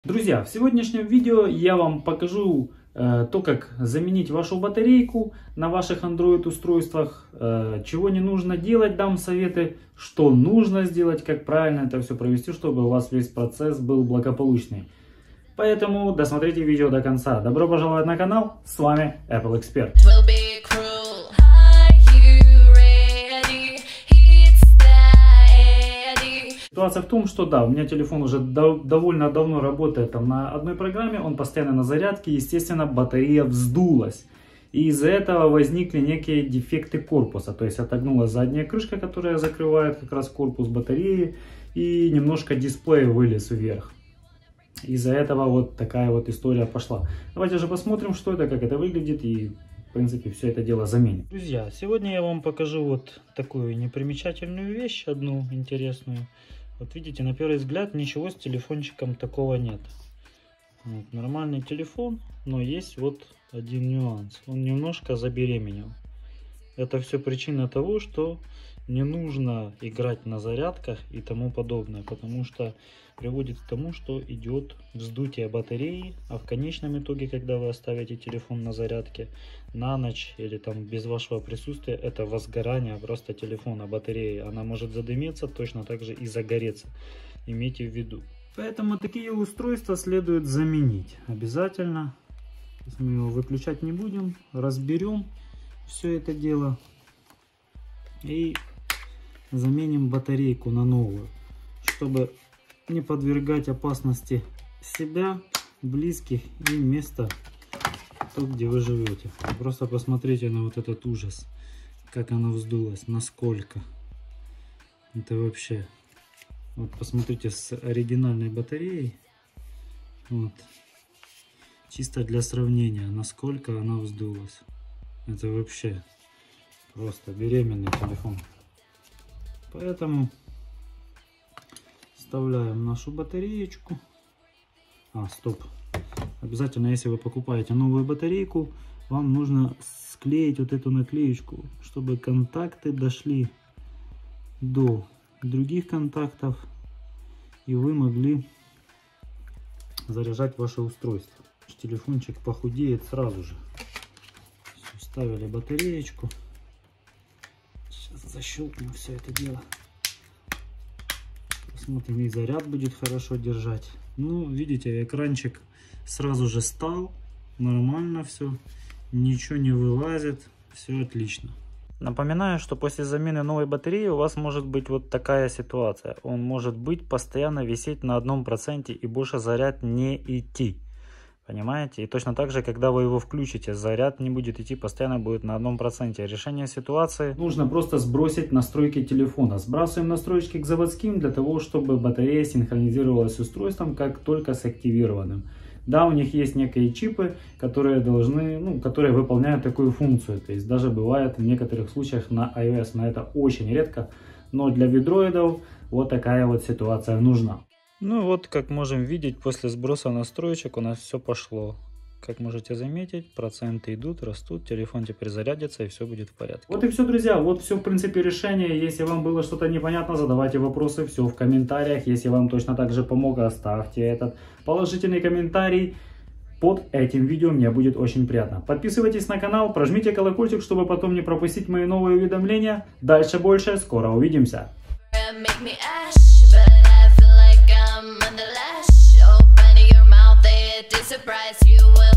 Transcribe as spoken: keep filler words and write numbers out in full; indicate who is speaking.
Speaker 1: Друзья, в сегодняшнем видео я вам покажу э, то, как заменить вашу батарейку на ваших Android устройствах, э, чего не нужно делать, дам советы, что нужно сделать, как правильно это все провести, чтобы у вас весь процесс был благополучный. Поэтому досмотрите видео до конца. Добро пожаловать на канал, с вами Apple Expert. Ситуация в том, что да, у меня телефон уже до, довольно давно работает там на одной программе, он постоянно на зарядке, естественно, батарея вздулась. И из-за этого возникли некие дефекты корпуса, то есть отогнулась задняя крышка, которая закрывает как раз корпус батареи, и немножко дисплей вылез вверх. Из-за этого вот такая вот история пошла. Давайте же посмотрим, что это, как это выглядит, и в принципе все это дело заменим. Друзья, сегодня я вам покажу вот такую непримечательную вещь, одну интересную. Вот видите, на первый взгляд ничего с телефончиком такого нет. Вот, нормальный телефон, но есть вот один нюанс. Он немножко забеременел. Это все причина того, что не нужно играть на зарядках и тому подобное, потому что приводит к тому, что идет вздутие батареи, а в конечном итоге, когда вы оставите телефон на зарядке на ночь или там без вашего присутствия, это возгорание просто телефона, батареи. Она может задымиться, точно так же и загореться. Имейте в виду. Поэтому такие устройства следует заменить обязательно. Мы его выключать не будем, разберем все это дело и заменим батарейку на новую, чтобы не подвергать опасности себя, близких и место, то, где вы живете. Просто посмотрите на вот этот ужас, как она вздулась, насколько. Это вообще. Вот посмотрите с оригинальной батареей. Вот. Чисто для сравнения, насколько она вздулась. Это вообще просто беременный телефон. Поэтому вставляем нашу батареечку. А, стоп. Обязательно, если вы покупаете новую батарейку, вам нужно склеить вот эту наклеечку, чтобы контакты дошли до других контактов, и вы могли заряжать ваше устройство. Телефончик похудеет сразу же. Вставили батареечку. Сейчас защелкнем все это дело. Посмотрим, и заряд будет хорошо держать. Ну, видите, экранчик сразу же стал. Нормально все. Ничего не вылазит. Все отлично. Напоминаю, что после замены новой батареи у вас может быть вот такая ситуация. Он может быть постоянно висеть на одном проценте и больше заряд не идти. Понимаете? И точно так же, когда вы его включите, заряд не будет идти, постоянно будет на одном проценте. Решение ситуации нужно просто сбросить настройки телефона. Сбрасываем настройки к заводским для того, чтобы батарея синхронизировалась с устройством как только с активированным. Да, у них есть некие чипы, которые должны, ну, которые выполняют такую функцию. То есть даже бывает в некоторых случаях на iOS, но это очень редко. Но для видроидов вот такая вот ситуация нужна. Ну вот, как можем видеть, после сброса настроечек у нас все пошло. Как можете заметить, проценты идут, растут, телефон теперь зарядится и все будет в порядке. Вот и все, друзья, вот все в принципе решение. Если вам было что-то непонятно, задавайте вопросы, все в комментариях. Если вам точно так же помог, оставьте этот положительный комментарий под этим видео, мне будет очень приятно. Подписывайтесь на канал, прожмите колокольчик, чтобы потом не пропустить мои новые уведомления. Дальше больше, скоро увидимся. Surprise you.